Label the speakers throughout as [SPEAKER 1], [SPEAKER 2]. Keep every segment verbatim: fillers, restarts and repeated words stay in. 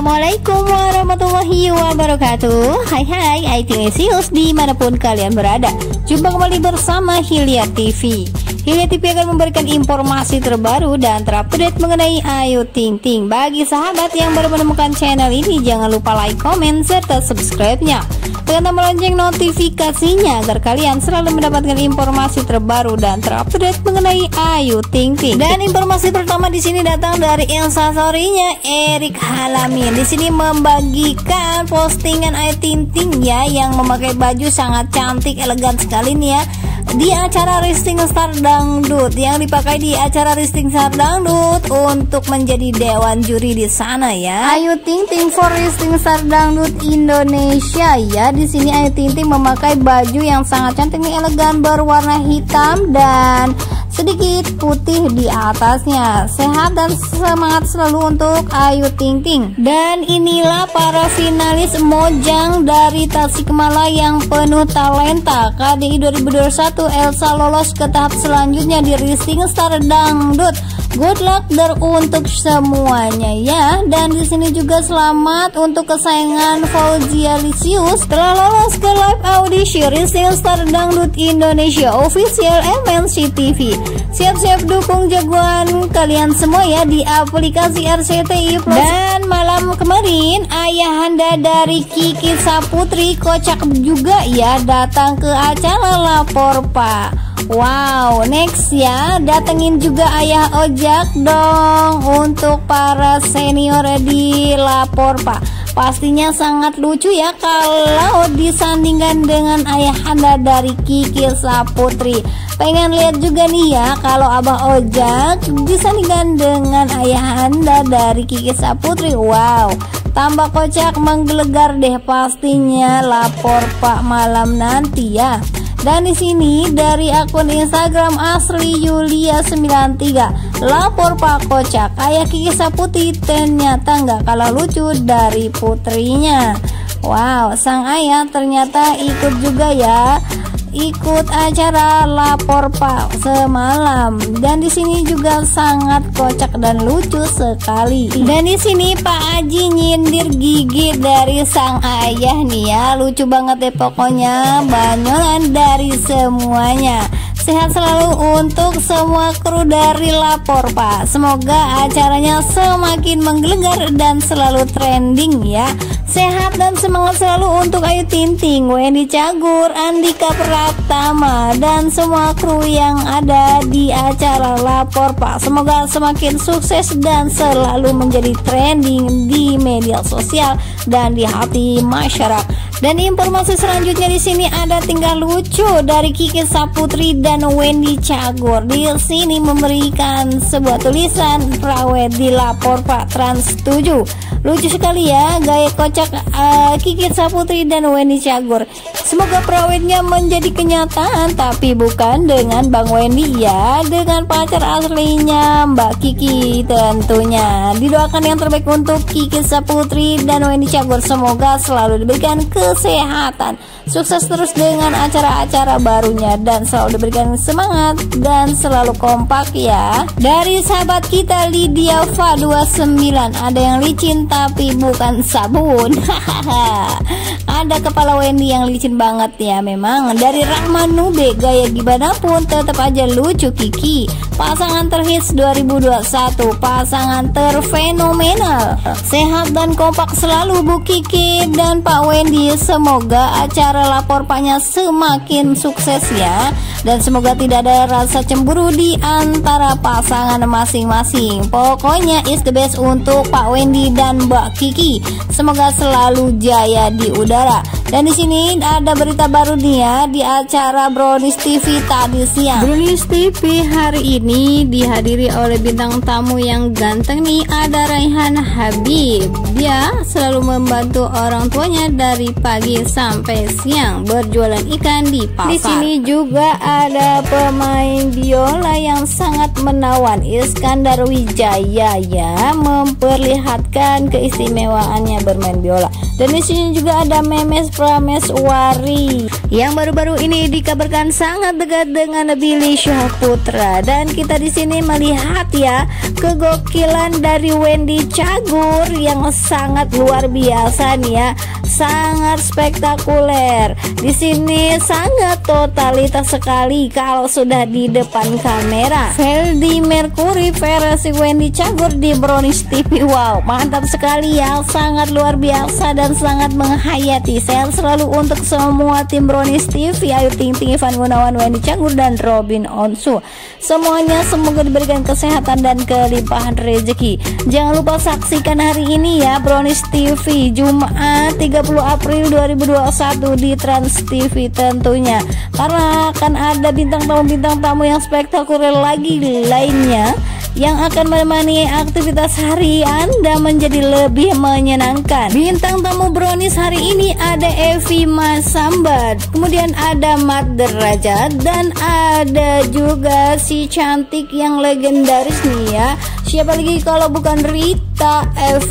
[SPEAKER 1] Assalamualaikum warahmatullahi wabarakatuh. Hai hai, I T Lesius dimanapun kalian berada. Jumpa kembali bersama Hilya T V. Hilya T V akan memberikan informasi terbaru dan terupdate mengenai Ayu Ting Ting. Bagi sahabat yang baru menemukan channel ini, jangan lupa like, komen, serta subscribe-nya. Tekan tombol lonceng notifikasinya agar kalian selalu mendapatkan informasi terbaru dan terupdate mengenai Ayu Ting Ting. Dan informasi pertama di sini datang dari instastory-nya Erik Halamin. Di sini membagikan postingan Ayu Ting Ting ya, yang memakai baju sangat cantik, elegan sekali nih ya, di acara Rising Star Dangdut, yang dipakai di acara Rising Star Dangdut untuk menjadi dewan juri di sana ya. Ayu Ting Ting for Rising Star Dangdut Indonesia ya. Di sini Ayu Ting Ting memakai baju yang sangat cantik nih, elegan, berwarna hitam dan sedikit putih di atasnya. Sehat dan semangat selalu untuk Ayu Ting Ting. Dan inilah para finalis Mojang dari Tasikmalaya yang penuh talenta. K D I dua ribu dua puluh satu Elsa lolos ke tahap selanjutnya di Rising Star Dangdut. Good luck der untuk semuanya ya. Dan di sini juga selamat untuk kesayangan Fauzia Lisius telah lolos ke live audisi Rising Star Dangdut Indonesia Official M N C T V. Siap-siap dukung jagoan kalian semua ya di aplikasi R C T I Plus. Dan malam kemarin ayahanda dari Kiki Saputri kocak juga ya, datang ke acara Lapor Pak. Wow, next ya, datengin juga ayah Ojak dong untuk para senior di Lapor Pak. Pastinya sangat lucu ya kalau disandingkan dengan ayahanda dari Kiki Saputri. Pengen lihat juga nih ya kalau Abah Ojak disandingkan dengan ayahanda dari Kiki Saputri. Wow, tambah kocak menggelegar deh pastinya Lapor Pak malam nanti ya. Dan di sini dari akun Instagram Asri Yulia sembilan tiga, Lapor Pak kocak, ayah Kiki Saputri ternyata nggak kalah lucu dari putrinya. Wow, sang ayah ternyata ikut juga ya, ikut acara Lapor Pak semalam. Dan di sini juga sangat kocak dan lucu sekali. Dan di sini Pak Haji nyindir gigi dari sang ayah nih ya, lucu banget deh pokoknya, banyolan dari semuanya. Sehat selalu untuk semua kru dari Lapor Pak. Semoga acaranya semakin menggelegar dan selalu trending ya. Sehat dan semangat selalu untuk Ayu Ting Ting, Wendy Cagur, Andika Pratama, dan semua kru yang ada di acara Lapor Pak. Semoga semakin sukses dan selalu menjadi trending di media sosial dan di hati masyarakat. Dan informasi selanjutnya di sini ada tingkah lucu dari Kiki Saputri dan Wendy Cagur. Di sini memberikan sebuah tulisan prawet di Lapor Pak Trans tujuh. Lucu sekali ya gaya kocak uh, Kiki Saputri dan Wendy Cagur. Semoga prawetnya menjadi kenyataan, tapi bukan dengan Bang Wendy ya, dengan pacar aslinya Mbak Kiki tentunya. Didoakan yang terbaik untuk Kiki Saputri dan Wendy Cagur. Semoga selalu diberikan kesehatan, sukses terus dengan acara-acara barunya, dan selalu diberikan semangat dan selalu kompak ya. Dari sahabat kita Lydia Fa dua puluh sembilan, ada yang licin tapi bukan sabun. Ada kepala Wendy yang licin banget ya memang. Dari Rahman Nube, gaya gimana pun tetap aja lucu Kiki. Pasangan terhits dua ribu dua puluh satu, pasangan terfenomenal. Sehat dan kompak selalu Bu Kiki dan Pak Wendy. Semoga acara Lapor Paknya semakin sukses ya, dan semoga tidak ada rasa cemburu di antara pasangan masing-masing. Pokoknya is the best untuk Pak Wendy dan Mbak Kiki. Semoga selalu jaya di udara. Dan di sini ada berita baru nih ya, di acara Brownies T V tadi siang. Brownies T V hari ini dihadiri oleh bintang tamu yang ganteng nih, ada Raihan Habib. Dia selalu membantu orang tuanya dari pagi sampai siang berjualan ikan di pasar. Di sini juga ada pemain biola yang sangat menawan, Iskandar Wijaya ya, memperlihatkan keistimewaannya bermain biola. Dan di sini juga ada Memes Prameswari yang baru-baru ini dikabarkan sangat dekat dengan Billy Syahputra. Dan kita di sini melihat ya kegokilan dari Wendy Cagur yang sangat luar biasa nih ya, sangat spektakuler. Di sini sangat totalitas sekali kalau sudah di depan kamera. Freddie Mercury versi Wendy Cagur di Brownies T V. Wow, mantap sekali ya, sangat luar biasa dan sangat menghayati. Sehat selalu untuk semua tim Brownies T V, Ayu Ting Ting, Ivan Gunawan, Wendy Cagur dan Robin Onsu. Semuanya semoga diberikan kesehatan dan kelimpahan rezeki. Jangan lupa saksikan hari ini ya Brownies T V Jumat tiga puluh April dua ribu dua puluh satu di Trans T V tentunya, karena akan ada bintang tamu-bintang tamu yang spektakuler lagi lainnya yang akan menemani aktivitas hari Anda menjadi lebih menyenangkan. Bintang tamu Brownies hari ini ada Evi Masambat, kemudian ada Mat Derajat, dan ada juga si cantik yang legendaris nih ya. Siapa lagi kalau bukan Rita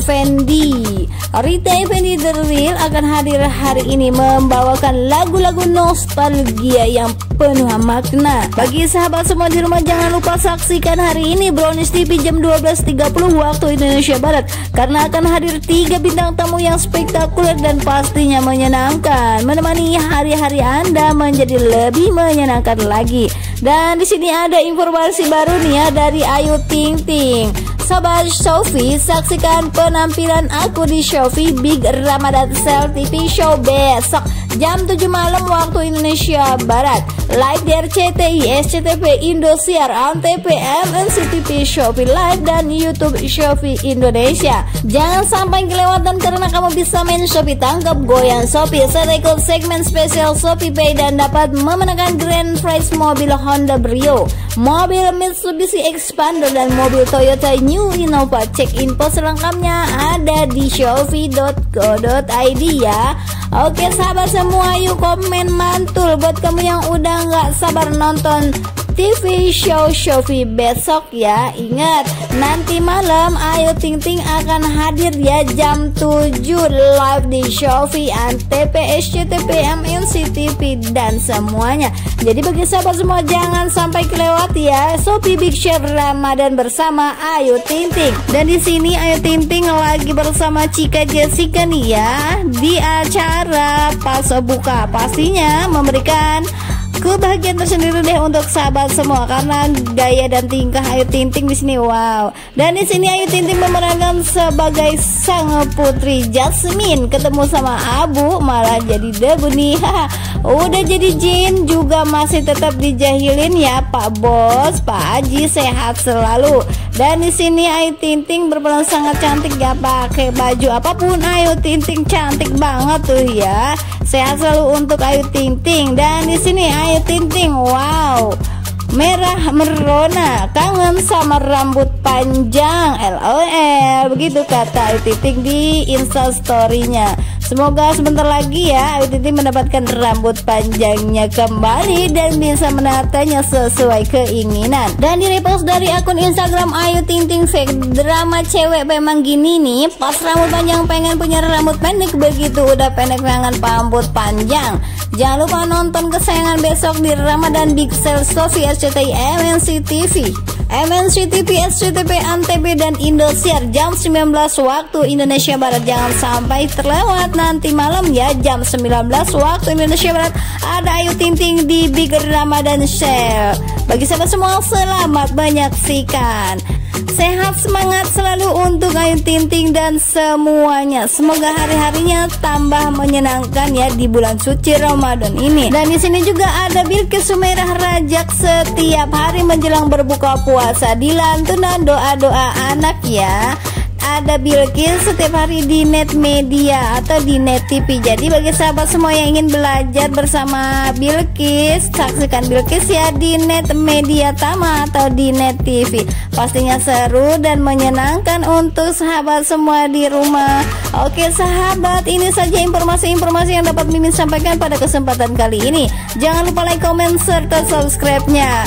[SPEAKER 1] Effendy. Rita Effendy The Real akan hadir hari ini membawakan lagu-lagu nostalgia yang penuh makna. Bagi sahabat semua di rumah, jangan lupa saksikan hari ini Brownies T V jam dua belas tiga puluh waktu Indonesia Barat, karena akan hadir tiga bintang tamu yang spektakuler dan pastinya menyenangkan, menemani hari-hari Anda menjadi lebih menyenangkan lagi. Dan di sini ada informasi baru nih ya dari Ayu Ting Ting. Sahabat Shopee, saksikan penampilan aku di Shopee Big Ramadan Sale T V Show besok jam tujuh malam waktu Indonesia Barat. Live di R C T I, S C T V, Indosiar, Antv, M N C T V, Shopee Live, dan YouTube Shopee Indonesia. Jangan sampai kelewatan karena kamu bisa main Shopee Tangkap, goyang Shopee, serta ikut segmen spesial Shopee Pay dan dapat memenangkan grand prize mobil Honda Brio, mobil Mitsubishi Expander, dan mobil Toyota New Innova. Cek info selengkapnya ada di shopee dot co dot i d ya. Oke sahabat semua, yuk komen mantul buat kamu yang udah nggak sabar nonton T V show Shopee besok ya. Ingat, nanti malam Ayu Ting Ting akan hadir ya jam tujuh live di Shopee, Antv, S C T V, M N C T V, dan semuanya. Jadi bagi sahabat semua jangan sampai kelewat ya Shopee Big Chef Ramadan bersama Ayu Ting Ting. Dan di sini Ayu Ting Ting lagi bersama Cika Jessica nih ya di acara pas buka, pastinya memberikan kebahagiaan tersendiri deh untuk sahabat semua karena gaya dan tingkah Ayu Ting Ting di sini. Wow. Dan di sini Ayu Ting Ting memerankan sebagai sang putri Jasmine, ketemu sama Abu malah jadi debu nih. Udah jadi jin juga masih tetap dijahilin ya Pak Bos. Pak Haji sehat selalu. Dan di sini Ayu Ting Ting berperan sangat cantik ya, pakai baju apapun Ayu Ting Ting cantik banget tuh ya. Sehat selalu untuk Ayu Ting Ting. Dan di sini Ayu Ting Ting, wow, merah merona, kangen sama rambut panjang, L O L, begitu kata Ayu Ting Ting di Instastory-nya. Semoga sebentar lagi ya Ayu Ting Ting mendapatkan rambut panjangnya kembali dan bisa menatanya sesuai keinginan. Dan di repost dari akun Instagram Ayu Ting Ting fake drama cewek memang gini nih, pas rambut panjang pengen punya rambut pendek, begitu udah pendek pengen rambut panjang. Jangan lupa nonton kesayangan besok di Ramadan Big Sale Shopee, S C T I, M N C T V, M N C T V, S C T V, Antv, dan Indosiar jam sembilan belas waktu Indonesia Barat. Jangan sampai terlewat nanti malam ya jam sembilan belas waktu Indonesia Barat ada Ayu Ting Ting di Big Ramadan Sale. Bagi sahabat semua, selamat menyaksikan. Sehat semangat selalu untuk Ayu Ting Ting dan semuanya. Semoga hari-harinya tambah menyenangkan ya di bulan suci Ramadan ini. Dan di sini juga ada Bilqis Sumairah Rajak setiap hari menjelang berbuka puasa di lantunan doa-doa anak ya. Ada Bilqis setiap hari di Net Media atau di Net T V. Jadi bagi sahabat semua yang ingin belajar bersama Bilqis, saksikan Bilqis ya di Net Media Tama atau di Net T V. Pastinya seru dan menyenangkan untuk sahabat semua di rumah. Oke sahabat, ini saja informasi-informasi yang dapat Mimin sampaikan pada kesempatan kali ini. Jangan lupa like, comment, serta subscribe-nya.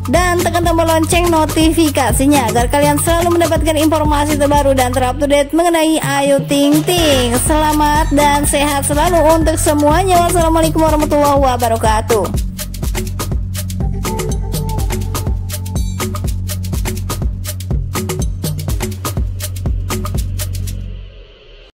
[SPEAKER 1] dan tekan tombol lonceng notifikasinya agar kalian selalu mendapatkan informasi terbaru dan terupdate mengenai Ayu Ting Ting. Selamat dan sehat selalu untuk semuanya. Wassalamualaikum warahmatullahi wabarakatuh.